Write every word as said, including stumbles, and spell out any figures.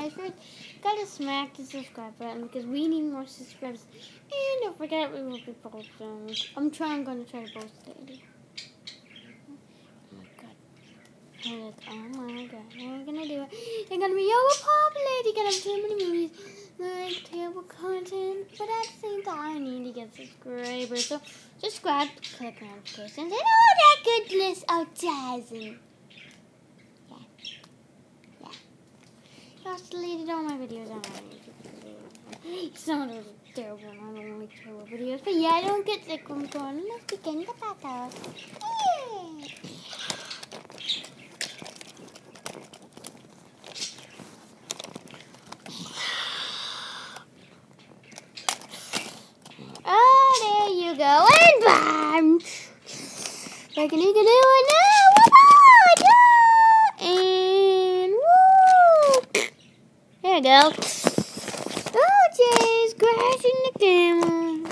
guys, first, gotta smack the subscribe button because we need more subscribers. And don't forget, we will be posting. I'm trying, gonna try to post daily. Oh my god. Oh my god. We're gonna do it. They're gonna be overpopulated. You're gonna have too many movies, like terrible content. But at the same time, I need to get subscribers. So, subscribe, click notifications, and all that goodness advertising. I just deleted all my videos on YouTube. Some of those are terrible. I don't like terrible videos. But yeah, I don't get sick from going. Let's begin the battle. Yeah. Oh, there you go. And bam! Like an eagle do it now. And woo! There we go. Oh, jeez, crashing the camera.